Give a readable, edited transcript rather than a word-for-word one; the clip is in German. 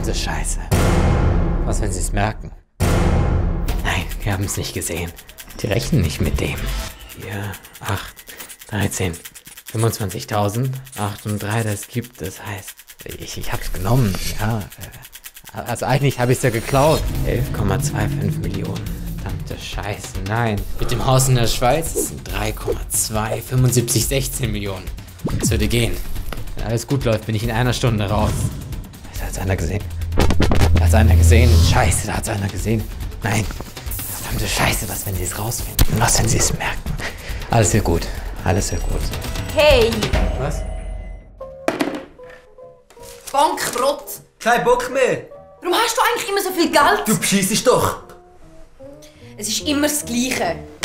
Verdammte Scheiße. Was, wenn sie es merken? Nein, wir haben es nicht gesehen. Die rechnen nicht mit dem. 4, 8, 13, 25.000, 8 und 3, das gibt, das heißt, ich hab's genommen, ja. Also eigentlich habe ich es ja geklaut. 11,25 Millionen. Verdammte Scheiße, nein. Mit dem Haus in der Schweiz sind 3,2, 75, 16 Millionen. Das würde gehen. Wenn alles gut läuft, bin ich in einer Stunde raus. Da hat's einer gesehen. Da hat's einer gesehen. Scheiße, da hat's einer gesehen. Nein. Verdammte Scheiße, was, wenn sie es rausfinden? Was, wenn sie es merken? Alles wird gut. Alles wird gut. Hey! Was? Bankrott! Kein Bock mehr! Warum hast du eigentlich immer so viel Geld? Du bescheissest doch! Es ist immer das Gleiche.